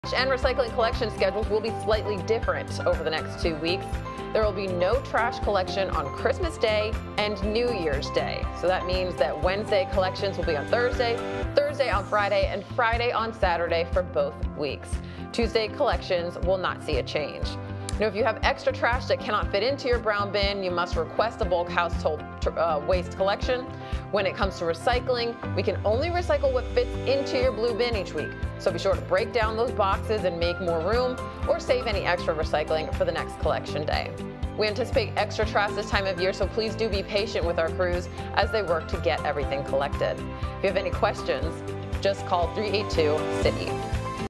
And recycling collection schedules will be slightly different over the next 2 weeks. There will be no trash collection on Christmas Day and New Year's Day. So that means that Wednesday collections will be on Thursday, Thursday on Friday, and Friday on Saturday for both weeks. Tuesday collections will not see a change. Now, if you have extra trash that cannot fit into your brown bin, you must request a bulk household waste collection. When it comes to recycling, we can only recycle what fits into your blue bin each week. So be sure to break down those boxes and make more room, or save any extra recycling for the next collection day. We anticipate extra trash this time of year, so please do be patient with our crews as they work to get everything collected. If you have any questions, just call 382-CITY.